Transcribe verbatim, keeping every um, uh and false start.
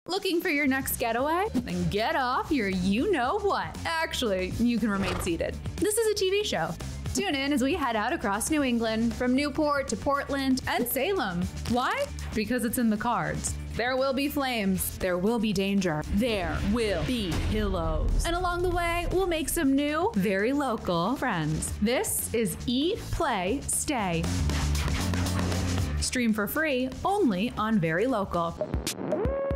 Looking for your next getaway? Then get off your you-know-what. Actually, you can remain seated. This is a T V show. Tune in as we head out across New England, from Newport to Portland and Salem. Why? Because it's in the cards. There will be flames. There will be danger. There will be pillows. And along the way, we'll make some new, very local friends. This is Eat, Play, Stay. Stream for free only on Very Local.